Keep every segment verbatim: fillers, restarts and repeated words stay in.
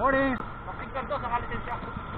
Morning! Pakinggan to sa kalisensya.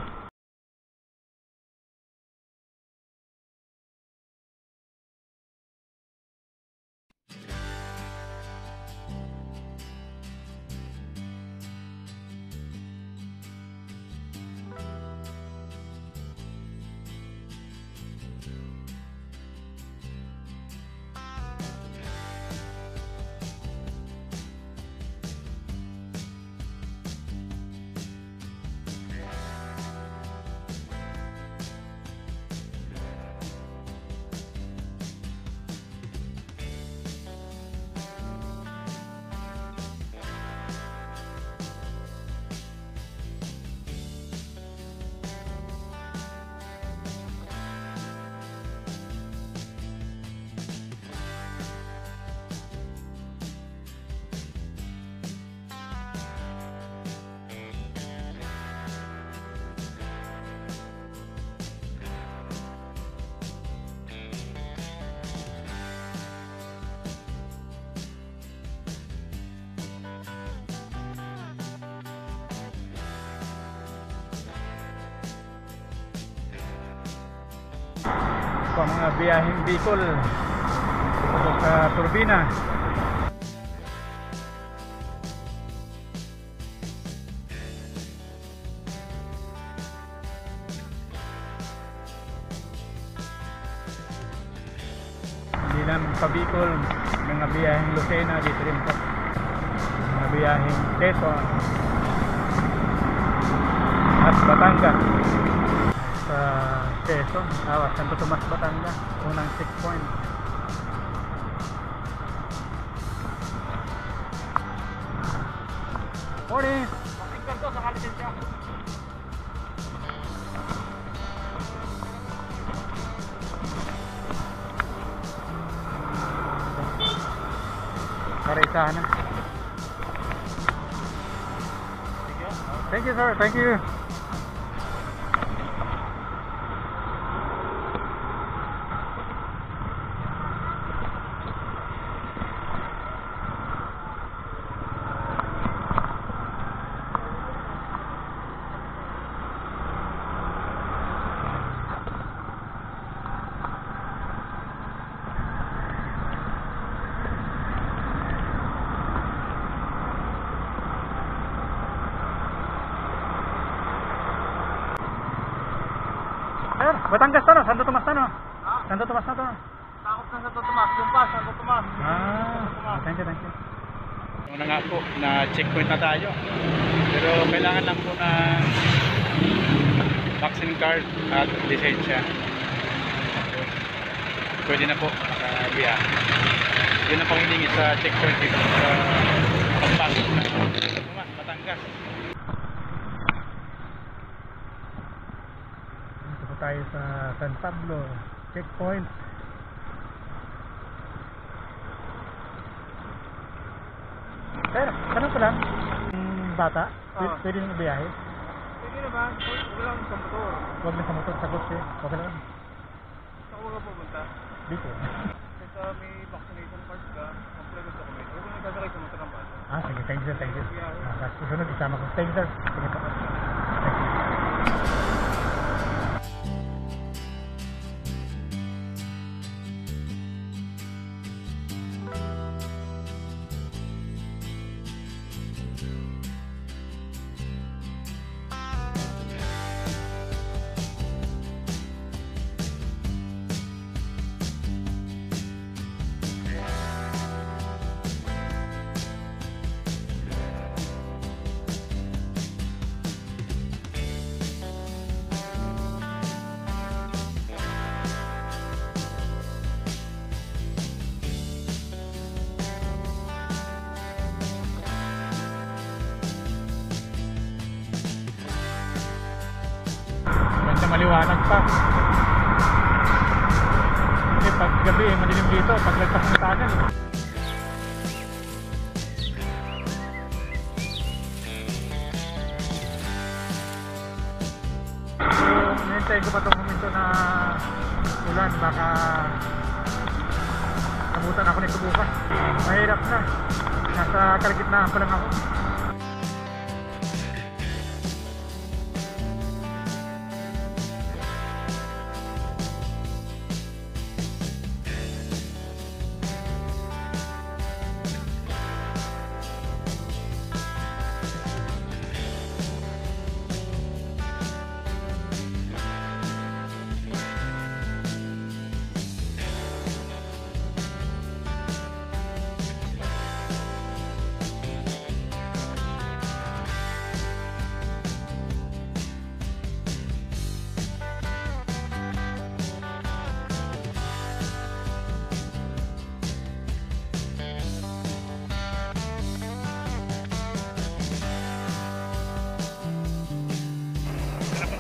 Sa mga biyaheng Bicol sa turbina. Hindi lang sa Bicol, mga biyaheng Lucena dito rin po, mga biyaheng Quezon at Batangas. Sa Quezon, ah, Santo Tomas, Batangas, unang checkpoint. Morning! Pakinggan to sa kalisensya. Karita na. Thank you sir, thank you. Ayun, Batangas to no? Santo Tomas to no? Ha? Santo Tomas na to no? Takot na Santo Tomas. Yung pa, Santo Tomas. Ah, thank you, thank you. Una nga po, na checkpoint na tayo. Pero kailangan lang po na vaccine card at lisensya. Pwede na po makabiya. Yun ang panghilingi sa checkpoint dito sa pagpasok na Santo Tomas, Batangas. Dito po tayo sa San Pablo checkpoint. Pero, tanong ko lang, yung bata, Ah. pwede nang biyahe? Pwede naman. Huwag lang sa motor. Huwag na sa motor, sa kotse, okay lang. Saan ko ka pupunta? Dito. Kasi may vaccination card ka, complete yung document. Huwag mo nagdadalay sa motor ng bata. Ah, sige, thank you sir, thank you. Ah, sa susunod, isama ko. Thank you sir. Sige po. Thank you. Ganda, maliwanag pa. Kasi pag gabi, madilim dito, pag lagpas ng tagal. So, hinintay ko pa itong momento na ulan, baka nabutan ako nito bukas. Mahirap na. Nasa kalagitnaan pa lang ako.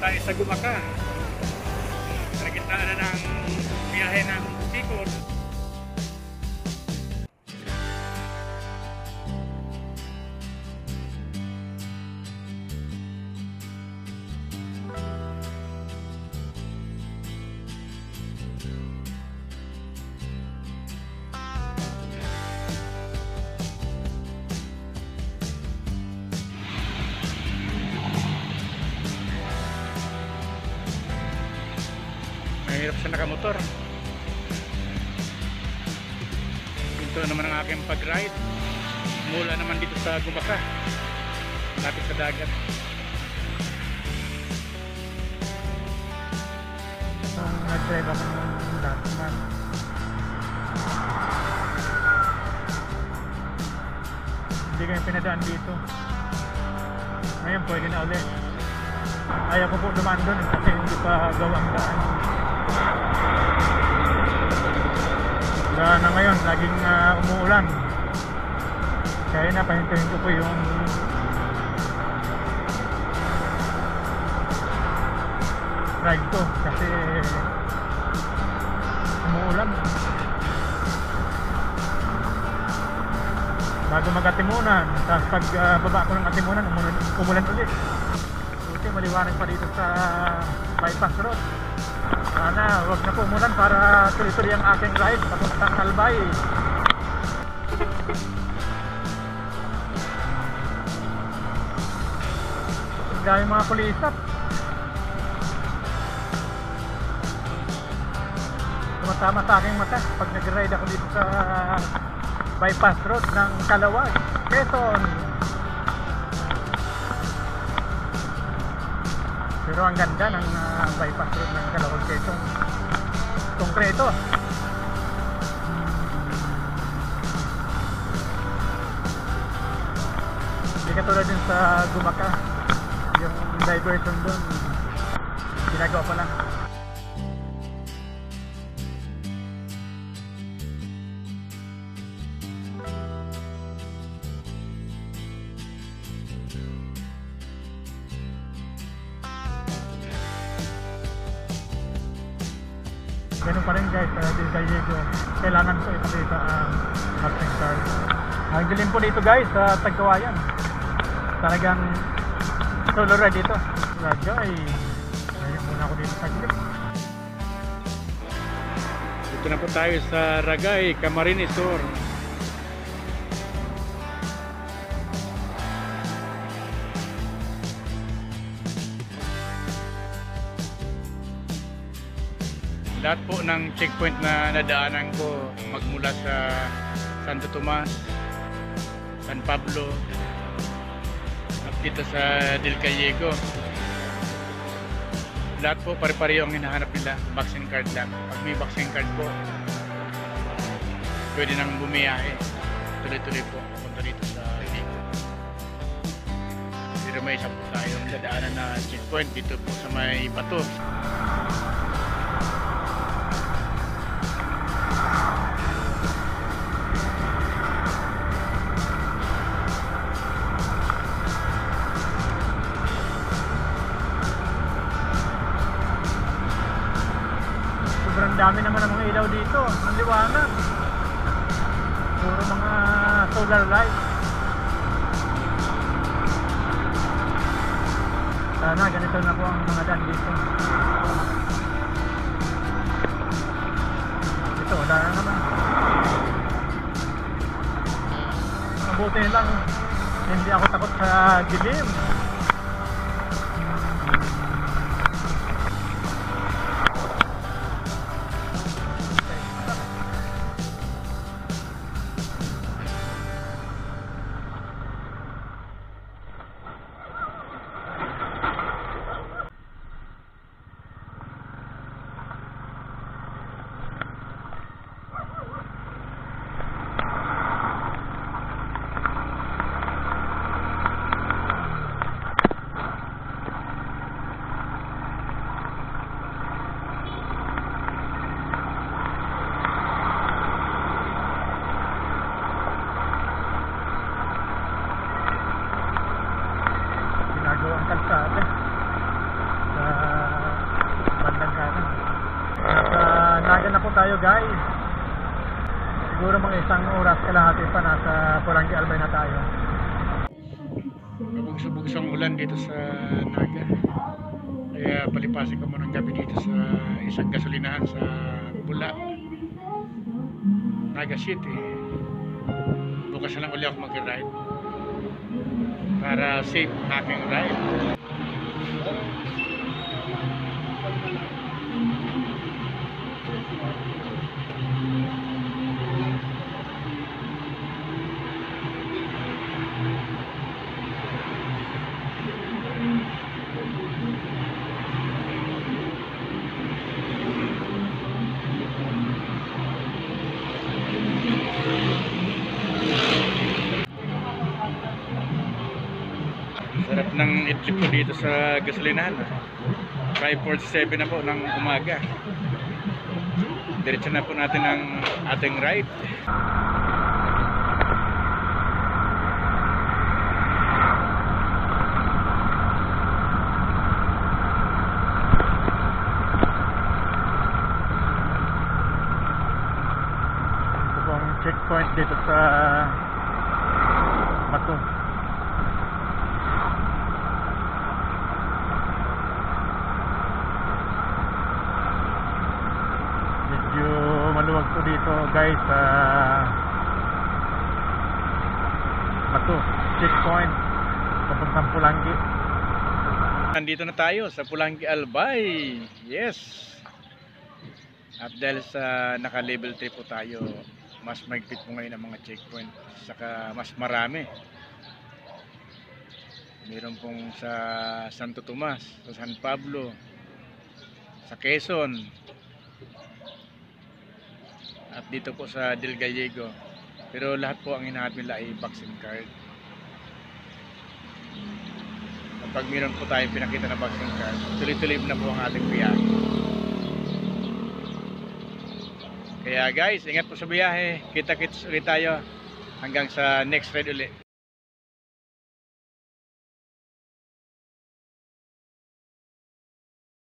tayo sa Gumaka. Nagkitaan na ng biyahe ng Bicol. Mahirap siya nakamotor. Ito naman ang aking pag-ride mula naman dito sa Gumaka, lapit sa dagat. Nung nag-drive ako ng last month, hindi kami pinadaan dito. Ngayon pwede na ulit. Ayaw ko po dumaan doon kasi hindi pa gawang daan. Kaya na ngayon, laging uh, umuulan. Kaya na, pahintuhin ko po yung ride ko kasi umuulan. Bago mag-atimunan, tapos pag uh, baba ko ng atimunan, umulan, umulan ulit. Buti maliwanag pa dito sa bypass road. Sana wag na po umulan para tuloy-tuloy ang aking ride papuntang Albay. Dahil mga pulisap, tumatama sa aking mata pag nag-ride ako dito sa bypass road ng Calawag, Quezon. Pero ang ganda ng uh, bypass road ng Calawag, Quezon. Konkreto. Hindi katulad din sa Gumaka. Yung diversion doon, ginagawa pa lang. Ganun pa rin guys, uh, dito kay Diego, kailangan ko ipakita ang Mustang card. Ang dilim po dito guys sa Tagkawayan. Talagang solo ride dito. Ragay, ayun muna ako dito sa clip. Dito na po tayo sa Ragay, Camarines Sur. Lahat po ng checkpoint na nadaanan ko magmula sa Santo Tomas, San Pablo, at dito sa Del Gallego. Lahat po pare-pareho ang hinahanap nila, vaccine card lang. Pag may vaccine card po, pwede nang bumiyahe. Tuloy-tuloy po punta dito sa Bicol. Pero may isa po tayong dadaanan na checkpoint dito po sa may Bato. Sobrang dami naman ng mga ilaw dito, ang liwanag. Puro mga solar light. Sana ganito na po ang mga daan dito. Ito, wala na naman. Mabuti lang, hindi ako takot sa dilim. tayo guys. Siguro mga isang oras kalahati pa nasa Pulangi Albay na tayo. Mabugsubog ang ulan dito sa Naga. Kaya palipasin ko muna ng gabi dito sa isang gasolinahan sa Bula, Naga City. Bukas na lang uli ako mag-ride para safe aking ride. Sarap ng itlip ko dito sa gasolinahan. five forty-seven na po ng umaga. Diretso na po natin ang ating ride. Ito pong checkpoint dito sa Bato. Medyo maluwag po dito guys sa Bato checkpoint papuntang Pulangi. Nandito na tayo sa Pulangi Albay. Yes. At dahil sa naka-level three po tayo, mas mahigpit po ngayon ang mga checkpoint, saka mas marami. Meron pong sa Santo Tomas, sa San Pablo, sa Quezon, at dito po sa Del Gallego. Pero lahat po ang hinahanap nila ay vaccine card. Kapag meron po tayong pinakita na vaccine card, tuloy-tuloy na po ang ating biyahe. Kaya guys, ingat po sa biyahe. Kita-kits ulit tayo hanggang sa next ride ulit.